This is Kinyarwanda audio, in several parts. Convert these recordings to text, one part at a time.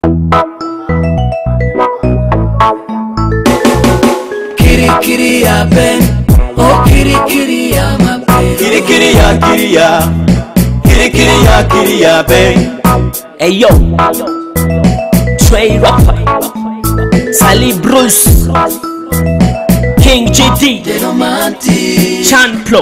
Kiri kiri ya ben, oh kiri kiri ya ma ben. Kiri kiri ya kiri ya, kiri kiri ya kiri ya ben. Hey yo, Trey Rapper, Sally Bruce, King GD, Chan Plo,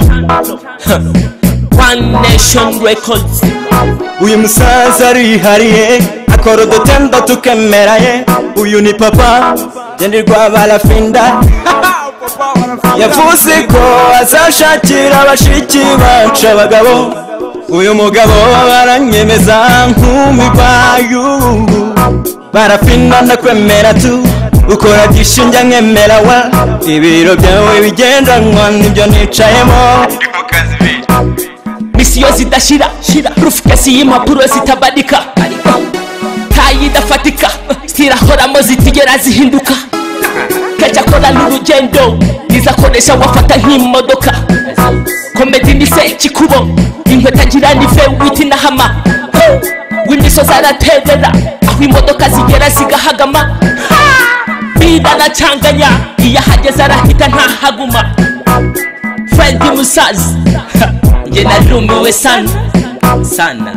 One Nation Records. Uyu musaza arihariye akora udutendo tukemeraye. Uyu ni papa Gendirwa Barafinda. Yavuze ko azashakira abashiki bacu abagabo. Uyu mugabo aranyemeza nk'umibayu. Barafinda ndakwemera tu, ukora gishinja nkemera wa. Ibiro byawe bigendanwa nibyo nicayemo. Ndi mu kazi biri Misiyo zidashira, rufukasi y'impapuro zitabadika, tayi idafatika, zirahoramo zitigera zihinduka. Kajya akora n'urugendo, nizakoresha wafata nk'imodoka. Komedi ni Sekikubo, inkweto agira ni Vewiti na Hama. W'imisozi araterera, aho imodoka zigera zigahagama. Biranacanganya, iyo ahageze arahita ntahaguma. Fred Musazi nge narumiwe sana sana.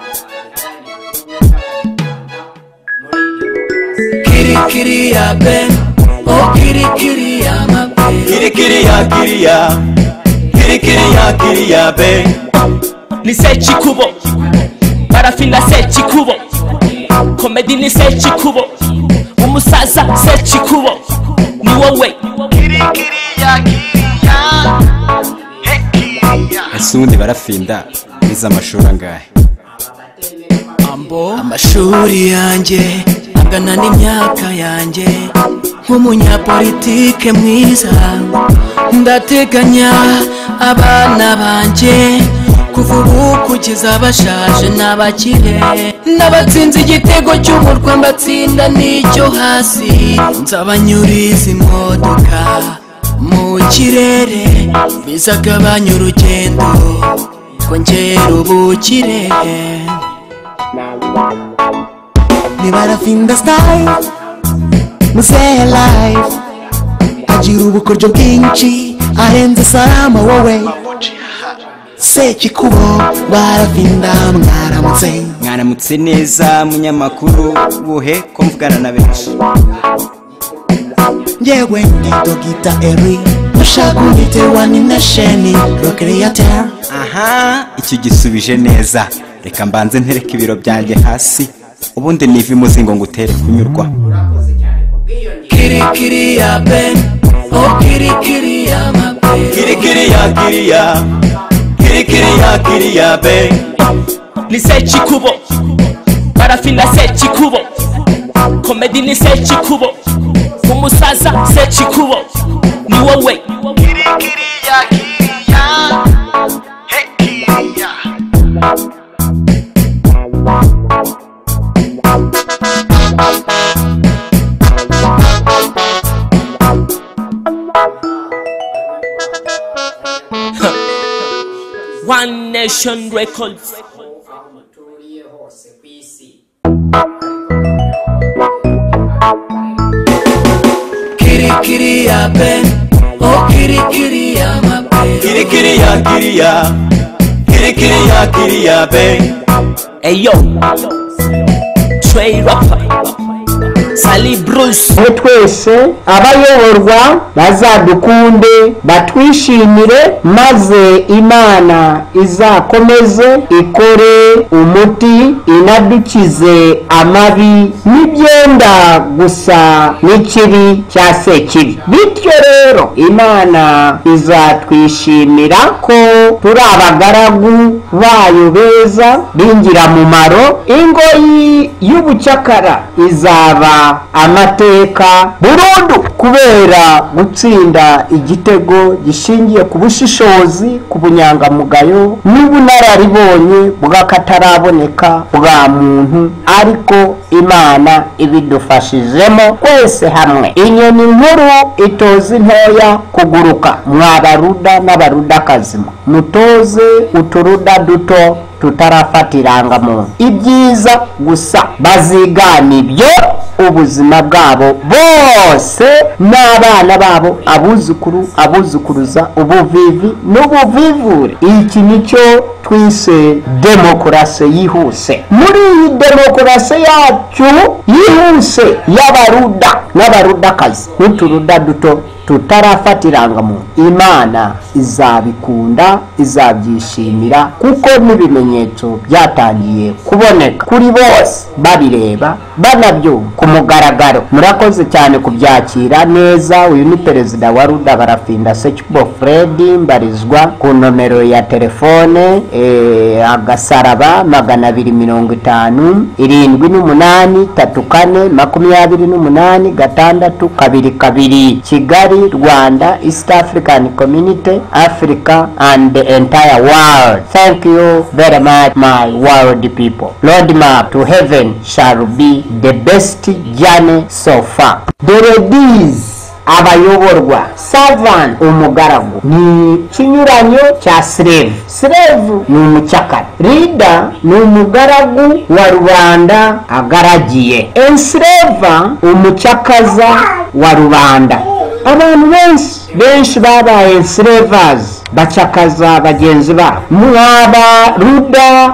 Kiri kiri ya ben, oh kiri kiri ya ma ben. Kiri kiri ya kiri ya, kiri kiri ya kiri ya ben. Ni Sekikubo, Barafinda Sekikubo, komedi ni Sekikubo, umusaza Sekikubo, ni wowe. Kiri kiri ya kiri ya, he kiri ya. Asundi Barafinda nize amashuri angahe? Amashuri yanjye angana n'imyaka yanjye. Nk'umunyapolitike mwiza ndateganya abana banjye kuva ubu kugeza bashaje n'abakire. N'abatsinze igitego cy'umurwa mbatsinda n'icyo hasi. Nzabanyuriza imodoka mu kirere, bizagabanya urugendo kongera ubukire. Ni Barafinda style, muzehe life, agira ubukoryo bwinshi arenze Salama wowe. Sekikubo Barafinda mwaramutse. Mwaramutse neza munyamakuru, buhe ko mvugana na benshi. Ngewe ndi Dogita Eri, ushaka unyite One Nation Creator. Aha, icyo gisubije neza. Reka mbanze ntereke ibiro byanjye hasi, ubundi niva imuzingo ngutere kunyurwa. Kiri kiri ya ben, oh kiri kiri ya ma ben. Kiri kiri ya kiri ya, kiri kiri ya kiri ya ben. Ni Sekikubo, Barafinda Sekikubo, komedi ni Sekikubo, umusaza Sekikubo, ni wowe. Kiri kiri ya kiri ya, he kiri ya. One Nation Records. Kiri kiri ya ben, oh kiri kiri ya ma ben. Kiri kiri ya kiri ya, kiri kiri ya kiri ya ben. Hey yo, Trey Rapper, Sally Bruce. Twese abayoborwa bazadukunde batwishimire, maze Imana izakomeze ikore umuti inadukize amabi n'ibyenda gusa n'ikibi cya Sekibi. Bityo rero Imana izatwishimira ko turi abagaragu bayo beza b'ingirakamaro. Ingoyi y'ubucakara izaba amateka burundu kubera gutsinda igitego gishingiye ku bushishozi, ku bunyangamugayo n'ubunararibonye bw'akataraboneka bwa muntu, ariko Imana ibidufashijemo twese hamwe. Inyoni nkuru itoza intoya kuguruka. Mwabaruda n'abarudakazi, mutoze uturuda duto tutarafata irangamuntu. Ibyiza gusa bazigana ibyo ubuzima bwabo bwose, n'abana babo, abuzukuru, abuzukuruza, ubuvivi n'ubuvivure. Iki nicyo twise demokarasi yihuse. Muri iyi demokarasi yacu yihuse y'abaruda n'abarudakazi n'uturuda duto tutarafata irangamuntu, Imana izabikunda, izabyishimira, kuko n'ibimenyetso byatangiye kuboneka kuri bose, babireba banabyumva ku mugaragaro. Murakoze cyane kubyakira neza. Uyu ni perezida wa Ruda Barafinda Sekikubo Fred, mbarizwa ku nomero ya telefone agasaraba 250 78 34 28 622 Kigali, Rwanda, East African Community, Africa and the entire world. Thank you very much, my world people. Roadmap to heaven shall be the best journey so far. The ladies abayoborwa, servant umugaragu, ni kinyuranyo cha slave. Slave ni umucakara, leader ni umugaragu wa rubanda agaragiye. Enslave umucakaza wa rubanda. Abantu benshi babaye enslavers, bacakaza bagenzi babo. Mwaba ruda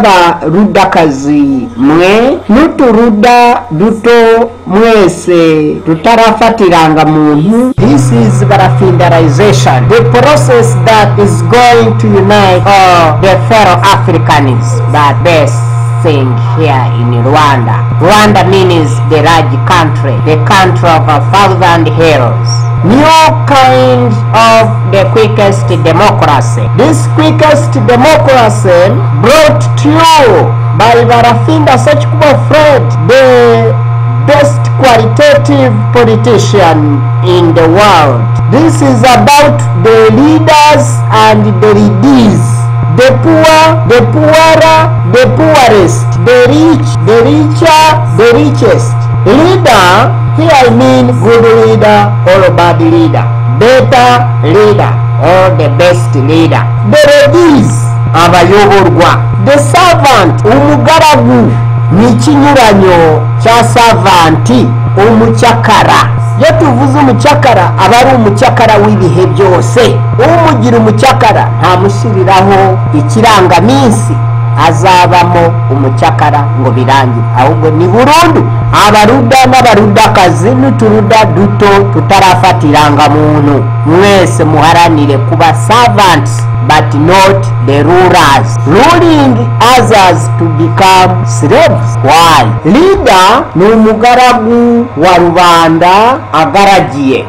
n'abarudakazi mwe n'uturuda duto mwese tutarafata irangamuntu. This is Barafindarization, the process that is going to unite all the fellow Africans that best thing here in Rwanda. Rwanda means the large country, the country of 1,000 heroes. New kind of the quickest democracy. This quickest democracy brought to you by Barafinda Sekikubo Fred, the best qualitative politician in the world. This is about the leaders and the leadees, the poor, the poorer, the poorest, the rich, the richer, the richest. Leader, here I mean good leader or bad leader, better leader or the best leader. The ladies, abayoborwa. The servant, umugaragu, ni kinyuranyo cha servanti, umucakara. Iyo tuvuze umucakara, aba ari umucakara w'ibihe byose. Umugira umucakara ntamushyiriraho ikirangaminsi azabamo umucakara ngo birangire, ahubwo ni burundu. Abaruda n'abarudakazi n'uturuda duto tutarafata irangamuntu, mwese muharanire kuba servants but not the rulers, ruling others to become slaves. Why? Leader ni umugaragu wa rubanda agaragiye.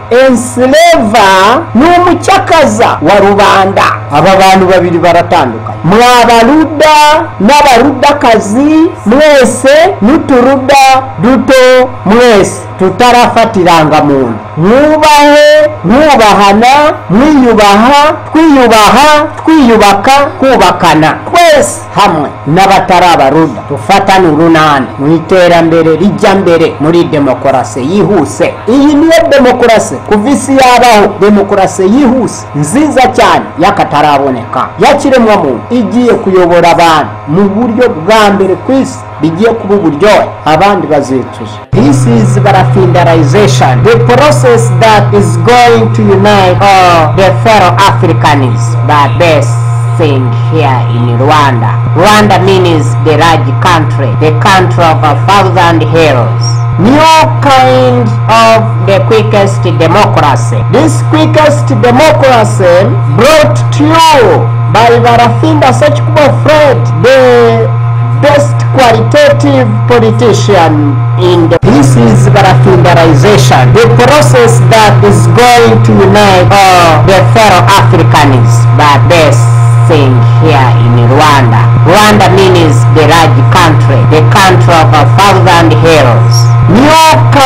Enslaver ni umucakaza wa rubanda. Aba bantu babiri baratandukanye. Mwabaruda n'abarudakazi mwese n'uturuda duto mwese tutarafata irangamuntu, mwubahe, mwubahana, mwiyubaha, twiyubaha, twiyubaka, kubakana twese hamwe n'abatari abaruda, tufatane urunana mu iterambere rijya mbere muri demokarasi yihuse. Iyi niyo demokarasi kuva isi yabaho, demokarasi yihuse nziza cyane y'akataraboneka yakiremwamuntu, igiye kuyobora abantu mu buryo bwa mbere ku isi, bigiye kuba uburyohe abandi bazicuza. This is Barafindarization, the process that is going to unite all the fellow Africans that best thing here in Rwanda. Rwanda means the large country, the country of 1,000 heroes. New kind of the quickest democracy. This quickest democracy brought to you by Barafinda Sekikubo Fred, the best qualitative politician in the... This is Barafindarization, the process that is going to unite all the fellow Africans that best thing here in Rwanda. Rwanda means the large country, the country of 1,000 heroes. New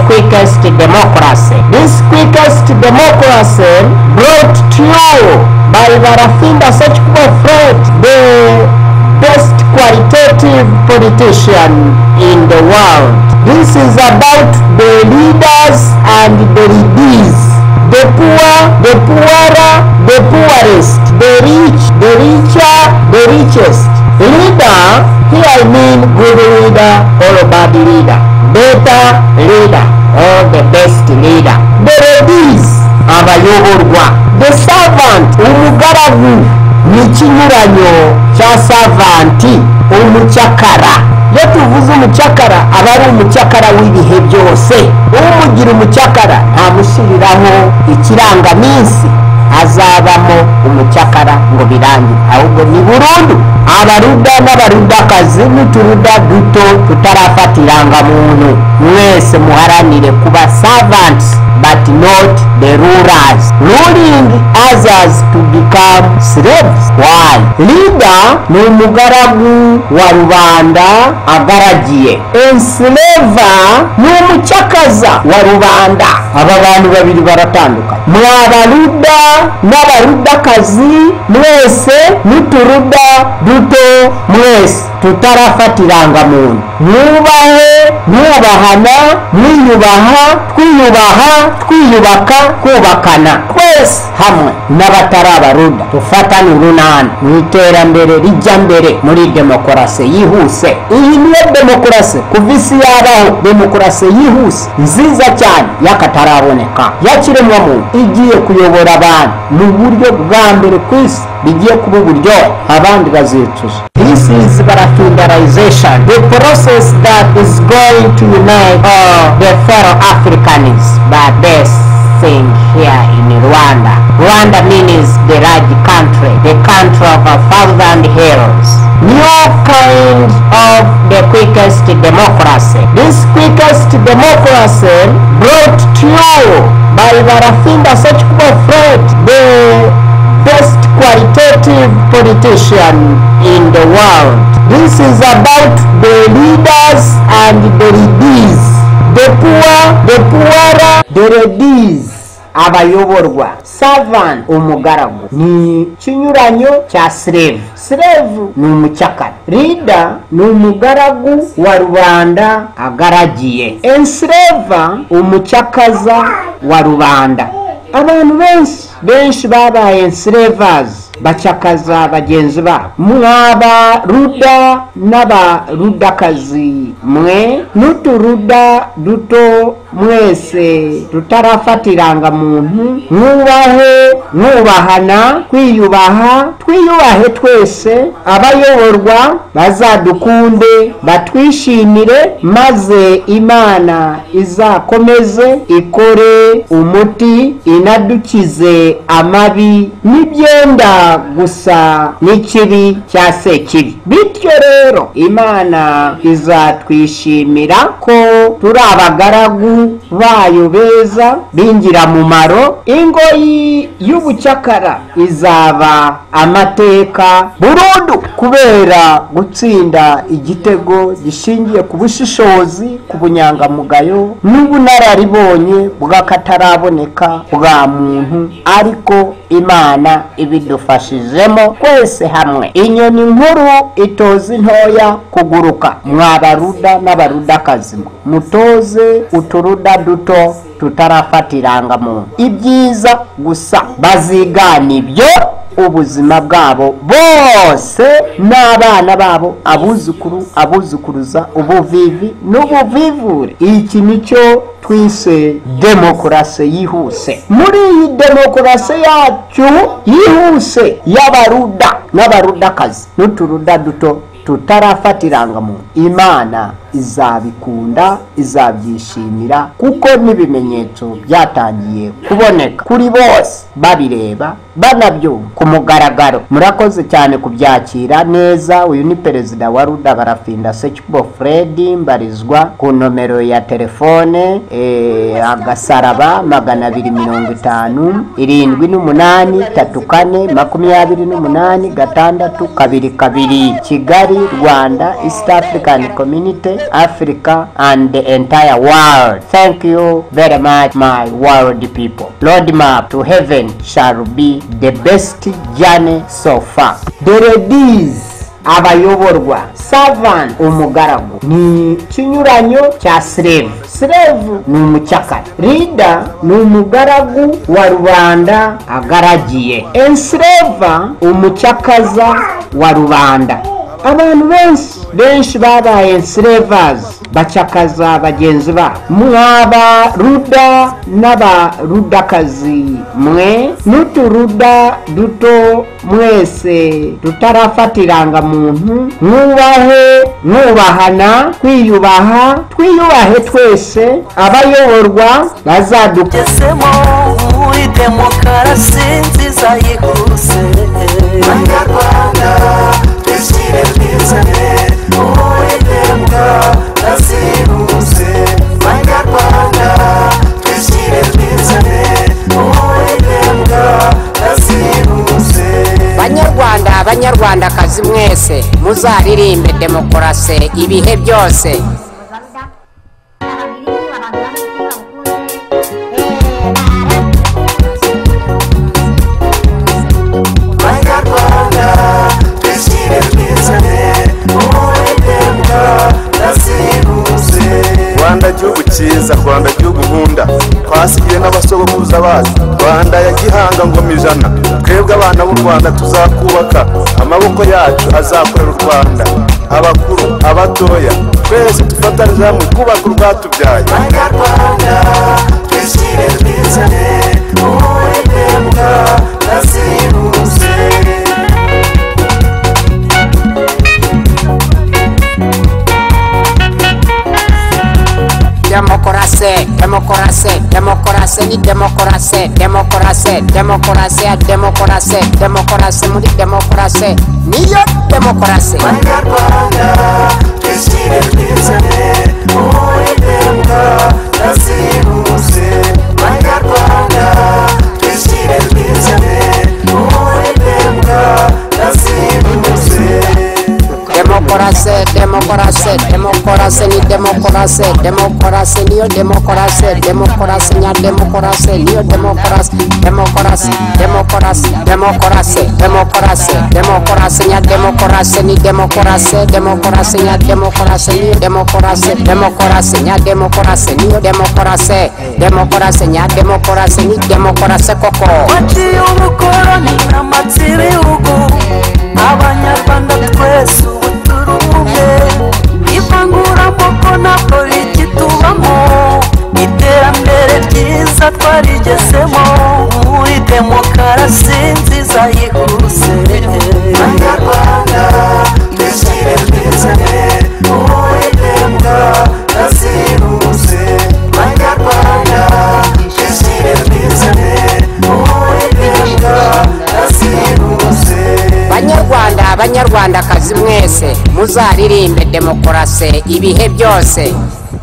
quickest democracy. This quickest democracy brought to you by Barafinda Ssekikubo Fred, the best qualitative politician in the world. This is about the leaders and the leaders, the poor, the poorer, the poorest, the rich, the richer, the richest. Leader, here I mean good leader or bad leader, better leader or the best leader. The leaders, abayoborwa. The servant, umugaragu, n'ikinyuranyo cya servanti, umucyakara. Iyo tuvuze umucyakara aba ari umucyakara w'ibihe byose. Umugira umucyakara ntamushyiriraho ikirangaminsi azabamo umucyakara ngo birangire, ahubwo ni burundu. Abaruda n'abarudakazi n'uturuda duto tutarafata irangamuntu, mwese muharanire kuba servants but not the rulers, ruling others to become slaves. Why? Leader ni umugaragu wa rubanda agaragiye. Enslaver ni umucyakaza wa rubanda. Aba bantu babiri baratandukanye. Mwabaruda n'abarudakazi mwese n'uturuda duto mwese tutarafata irangamuntu, mwubahe, mwubahana, mwiyubaha, twiyubaha, twiyubaka, kubakana twese hamwe n'abatarabaruda, tufatane urunana mu iterambere rijya mbere muri demokarasi yihuse. Iyi niyo demokarasi kuva isi yabaho, demokarasi yihuse nziza cyane y'akataraboneka yakiremwamuntu, igiye kuyobora abantu mu buryo bwa mbere ku isi, bigiye kuba uburyo abandi bazicuza. This is Barafindarization, the process that is going to unite all the fellow Africans by this thing here in Rwanda. Rwanda means the large country, the country of 1,000 hills. New kind of the quickest democracy. This quickest democracy brought to you by Barafinda Ssekikubo Fred, the best qualitative politician in the world. This is about the leaders and the leaders, the poor, the poorer, the leaders, abayoborwa. Servant, umugaragu, ni kinyuranyo cya slave. Slave ni umucyakara. Leader ni umugaragu wa rubanda agaragiye. Enslaver, umucyakaza wa rubanda. Abantu benshi babaye enslavers, bacakaza bagenzi babo. Mwabaruda n'abarudakazi mwe n'uturuda duto mwese tutarafata irangamuntu, mwubahe, mwubahana, kwiyubaha, twiyubahe twese. Abayoborwa bazadukunde, batwishimire, maze Imana izakomeze ikore umuti inadukize amabi n'ibyenda gusa n'ikibi cya sekibi. Bityo rero Imana izatwishimira ko turi abagaragu bayo beza b'ingirakamaro. Ingoyi y'ubucyakara izaba amateka burundu kubera gutsinda igitego gishingiye ku bushishozi, ku bunyangamugayo n'ubunararibonye bw'akataraboneka bwa muntu, ariko Imana ibidufashijemo twese hamwe. Inyoni nkuru itoza intoya kuguruka. Mwabaruda n'abarudakazi mutoze uturuda duto tutarafata irangamuntu. Ibyiza gusa bazigana ibyo ubuzima bwabo bose n'abana babo, abuzukuru, abuzukuruza, ubuvivi n'ubuvivure. Iki nicyo twise demokarasi yihuse. Muri iyi demokarasi yacu yihuse y'abaruda n'abarudakazi n'uturuda duto tutarafata irangamuntu, Imana izabikunda, izabyishimira, kuko n'ibimenyetso byatangiye kuboneka kuri bose, babireba banabyumva ku mugaragaro. Murakoze cyane kubyakira neza. Uyu ni perezida wa Ruda Barafinda Ssekikubo Fred, mbarizwa ku nomero ya telefone agasaraba 250 78 34 28 622 Kigali, Rwanda, East African Community, Africa and the entire world. Thank you very much, my world people. Roadmap to heaven shall be the best journey so far. The ladies abayoborwa, servant umugaragu ni kinyuranyo cya slave. Slave ni umucakara, leader ni umugaragu wa rubanda agaragiye, enslave umucakaza wa rubanda. Abantu benshi babaye enslavers, bacakaza bagenzi babo. Mwaba ruda n'abarudakazi mwe, n'uturuda duto mwese tutarafatiranga muntu, mwubahana, twiyubahe twese. Abayoborwa bazadukesemo muri demokarasi nziza yihuse. Banyarwanda twishire twizane, demokarasi yihuse. Banyarwanda twishire twizane, demokarasi yihuse. Banyarwandakazi mwese muzaririmbe demokarasi ibihe byose. Rwanda gihugu cyiza, Rwanda gihugu nkunda, twasigiwe n'abasogokuruza bacu. Rwanda ya gihanga ngoma ijana, twebwe abana b'u Rwanda tuzakubaka, amaboko yacu azakorera u Rwanda. Abakuru abatoya twese dufatanyije hamwe kubaka urwatubyaye. Banyarwanda twishire twizane, demokarasi yihuse. Demokarasi ni demokarasi muri demokarasi niyo demokarasi. Banyarwanda twishire twizane, demokarasi yihuse. Banyarwanda twishire twizane, demokarasi yihuse. Demokarasi ni demokarasi niyo demokarasi. Demokarasi nya demokarasi niyo demokarasi. Demokarasi nya demokarasi ni demokarasi. Demokarasi nya demokarasi niyo demokarasi. Demokarasi nya demokarasi niyo demokarasi. Demokarasi nya demokarasi ni demokarasi koko. Waciye ubukoroni n'amatsi y'ibihugu, Abanyarwanda twese ubuturumwe, ivanguramoko na politiki tubamo, iterambere ryiza twarigezemo muri demokarasi nziza yihuse. Banyarwanda twishire twizane, demokarasi yihuse. Banyarwanda twishire twizane, demokarasi yihuse. Banyarwandakazi mwese muzaririmbe demokarasi ibihe byose.